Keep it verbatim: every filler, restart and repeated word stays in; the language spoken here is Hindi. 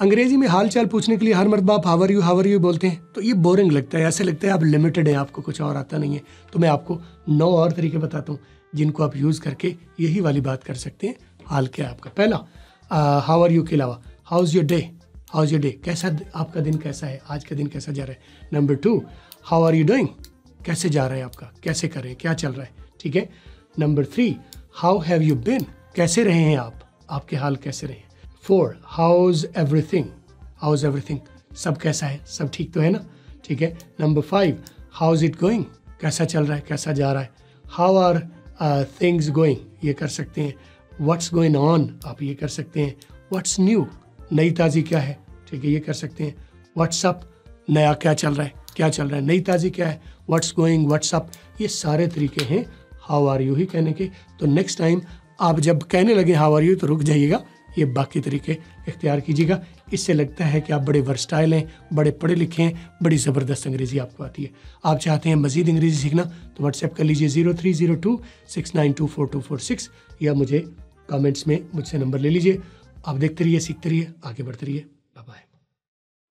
अंग्रेजी में हाल चाल पूछने के लिए हर मर्तबा आप how are you how are you बोलते हैं तो ये बोरिंग लगता है, ऐसे लगता है आप लिमिटेड हैं, आपको कुछ और आता नहीं है। तो मैं आपको नौ और तरीके बताता हूँ जिनको आप यूज़ करके यही वाली बात कर सकते हैं। हाल क्या है आपका? पहला, हाउ आर यू के अलावा how is your day, how is your day, कैसा आपका दिन कैसा है, आज का दिन कैसा जा रहा है। Number two, how are you doing, कैसे जा रहा है आपका, कैसे कर रहे हैं, क्या चल रहा है, ठीक है। Number three, how have you been, कैसे रहे हैं आप, आपके हाल कैसे रहे हैं। Four, how's everything, how's everything, सब कैसा है, सब ठीक तो है ना, ठीक है। Number five, how's it going, कैसा चल रहा है, कैसा जा रहा है। हाउ आर थिंग्स गोइंग, ये कर सकते हैं। व्हाट्स गोइंग ऑन, आप ये कर सकते हैं। व्हाट्स न्यू, नई ताज़ी क्या है, ठीक है, ये कर सकते हैं। व्हाट्सअप, नया क्या चल रहा है, क्या चल रहा है, नई ताज़ी क्या है। व्हाट्स गोइंग, व्हाट्सअप, ये सारे तरीके हैं हाउ आर यू ही कहने के। तो नेक्स्ट टाइम आप जब कहने लगे हाउ आर यू तो रुक जाइएगा, ये बाकी तरीके इख्तियार कीजिएगा। इससे लगता है कि आप बड़े वर्सटाइल हैं, बड़े पढ़े लिखे हैं, बड़ी ज़बरदस्त अंग्रेज़ी आपको आती है। आप चाहते हैं मज़ीद अंग्रेज़ी सीखना तो व्हाट्सएप कर लीजिए zero three zero two six nine two four two four six या मुझे कमेंट्स में मुझसे नंबर ले लीजिए। आप देखते रहिए, सीखते रहिए, आगे बढ़ते रहिए।